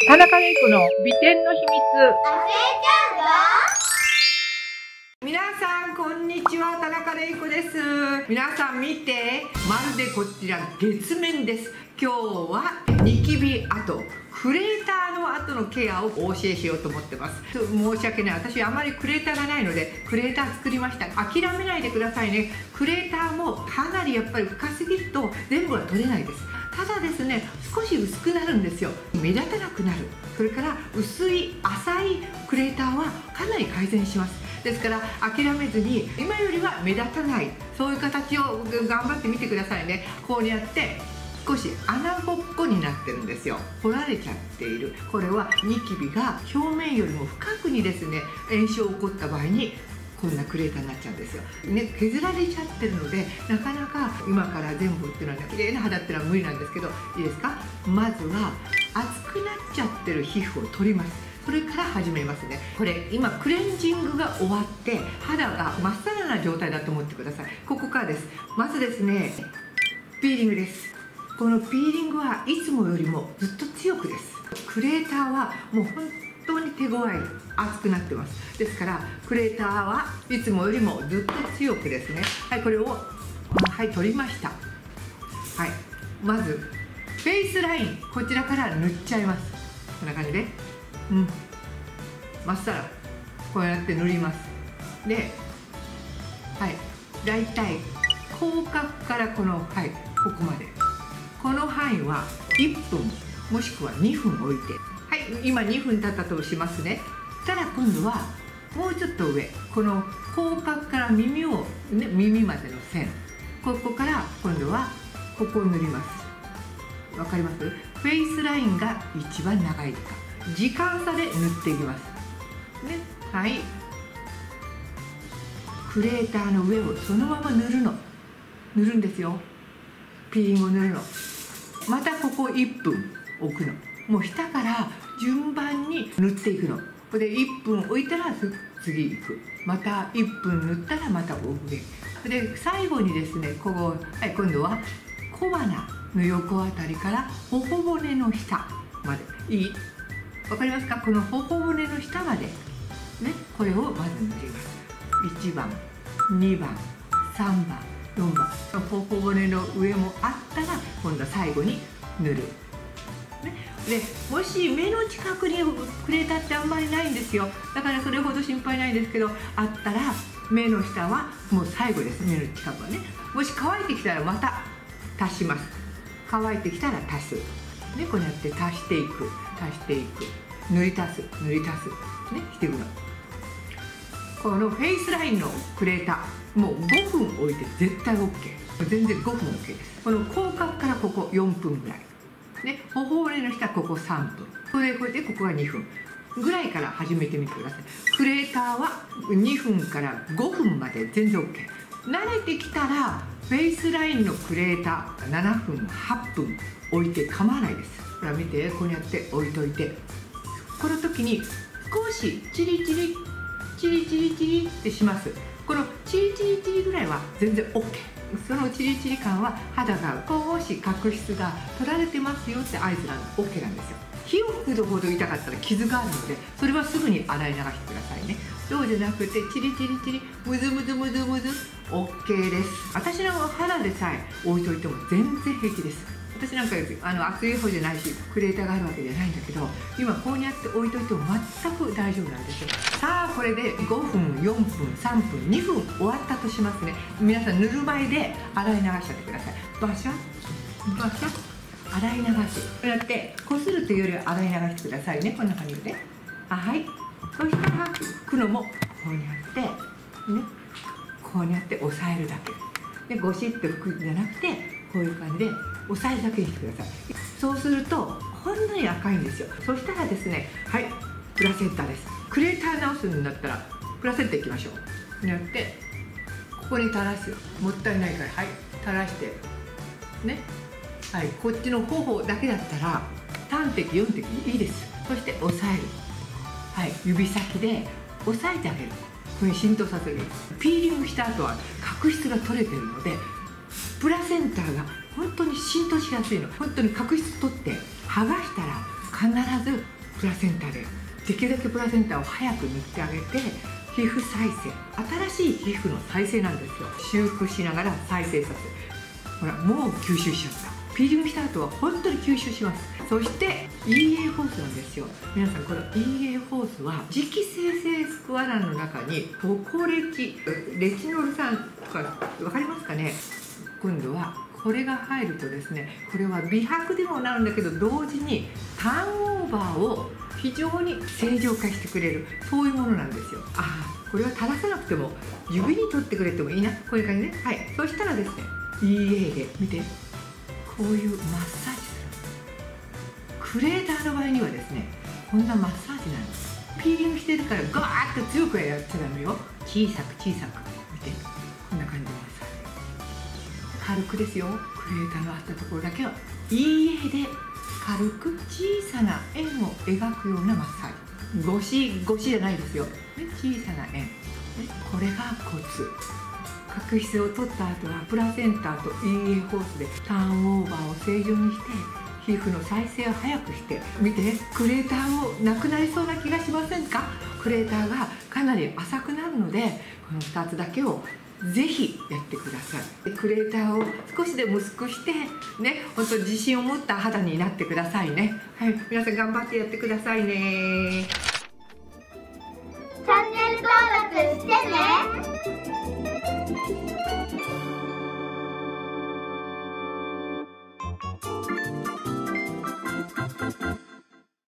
田中玲子の美点の秘密。皆さんこんにちは、田中玲子です。皆さん見て、まるでこちら月面です。今日はニキビ跡、クレーターの跡のケアをお教えしようと思ってます。申し訳ない、私あまりクレーターがないのでクレーター作りました。諦めないでくださいね。クレーターもかなりやっぱり深すぎると全部は取れないです。ただですね、少し薄くなるんですよ。目立たなくなる。それから薄い浅いクレーターはかなり改善します。ですから諦めずに、今よりは目立たない、そういう形を頑張ってみてくださいね。こうやって少し穴ぼっこになってるんですよ。掘られちゃっている。これはニキビが表面よりも深くにですね、炎症が起こった場合にこんなクレーターになっちゃうんですよ、ね、削られちゃってるので、なかなか今から全部っていうのは綺麗な肌っていうのは無理なんですけど、いいですか。まずは熱くなっちゃってる皮膚を取ります。それから始めますね。これ今クレンジングが終わって肌が真っさらな状態だと思ってください。ここからです。まずですね、ピーリングです。このピーリングはいつもよりもずっと強くです。クレーターはもう本当に手強い、熱くなってます。ですからクレーターはいつもよりもずっと強くですね。はい、これを取りました。はい、まずフェイスライン、こちらから塗っちゃいます。こんな感じで、まっさらこうやって塗ります。で、はい、だいたい口角からこの、ここまで、この範囲は1分もしくは2分置いて、今2分経ったとしますね。そしたら今度はもうちょっと上、この口角から耳を、耳までの線、ここから今度はここを塗ります。わかります？フェイスラインが一番長いか、時間差で塗っていきますね。はい、クレーターの上をそのまま塗るんですよ。ピーリングを塗るの。またここ1分置くの。もう下から順番に塗っていくの。で1分置いたら次行く。また1分塗ったらまた上。で最後にですね、ここ、今度は小鼻の横あたりから頬骨の下まで。いい？わかりますか？この頬骨の下までね、これをまず塗ります。1番、2番、3番、4番。頬骨の上もあったら今度は最後に塗る。でもし目の近くにクレーターってあんまりないんですよ。だからそれほど心配ないんですけど、あったら目の下はもう最後です。目の近くはね。もし乾いてきたらまた足します。乾いてきたら足す。ね、こうやって足していく、塗り足す、ね、していくの。このフェイスラインのクレーター、もう5分置いて絶対 OK。全然5分 OK です。この口角からここ4分ぐらい。ね、頬骨の下ここ3分。それでここが2分ぐらいから始めてみてください。クレーターは2分から5分まで全然 OK。慣れてきたらフェイスラインのクレーター7分8分置いて構わないです。ほら見て、こうやって置いといて、この時に少しチリチリってします。このチリチリぐらいは全然 OK。そのチリチリ感は肌が少し角質が取られてますよって合図なんで OK なんですよ。火を吹くほど痛かったら傷があるので、それはすぐに洗い流してくださいね。そうじゃなくてチリムズOK です。私の肌でさえ置いといても全然平気です。私なんか熱い方じゃないしクレーターがあるわけじゃないんだけど、今こうやって置いといても全く大丈夫なんですよ。さあこれで5分4分3分2分終わったとしますね。皆さん塗る前で洗い流しちゃってください。バシャッ洗い流す。こうやってこするというよりは洗い流してくださいね。こんな感じで、はい。そしたら拭くのもこうやってね、こうやって押さえるだけで、ゴシッと拭くんじゃなくて、こういう感じで押さえるだけにしてください。そうするとほんのり赤いんですよ。そしたらですね、はい、プラセンタです。クレーター直すんだったらプラセンタいきましょう。こうやってここに垂らす。もったいないから、はい、垂らしてね。はい、こっちの頬だけだったら3滴4滴いいです。そして押さえる。はい、指先で押さえてあげる。これに浸透させる。ピーリングした後は角質が取れてるので、プラセンタが本当に浸透しやすいの。本当に角質取って剥がしたら必ずプラセンタでできるだけプラセンタを早く塗ってあげて、皮膚再生、新しい皮膚の再生なんですよ。修復しながら再生させる。ほらもう吸収しちゃった。ピーリングした後は本当に吸収します。そして EA ホースなんですよ。皆さんこの EA ホースは磁気生成スクワランの中にトコレチノル酸とか分かりますかね。今度はこれが入るとですね、これは美白でもなるんだけど、同時にターンオーバーを非常に正常化してくれる、そういうものなんですよ。ああ、これは垂らさなくても指に取ってくれてもいいな、こういう感じね。はい、そしたらですね EA で見て、こういうマッサージする。クレーターの場合にはですね、こんなマッサージなんです。ピーリングしてるからガーッと強くはやっちゃダメよ。小さく小さく見て、こんな感じでマッサージ軽くですよ。クレーターのあったところだけは EA で軽く小さな円を描くようなマッサージ。ゴシじゃないですよ、小さな円。これがコツ。角質を取った後はプラセンタと EA ホースでターンオーバーを正常にして、皮膚の再生を早くして、見て、クレーターもなくなりそうな気がしませんか。クレーターがかなり浅くなるので、この2つだけをぜひやってください。クレーターを少しでも薄くしてね、本当自信を持った肌になってくださいね。はい、皆さん頑張ってやってくださいね。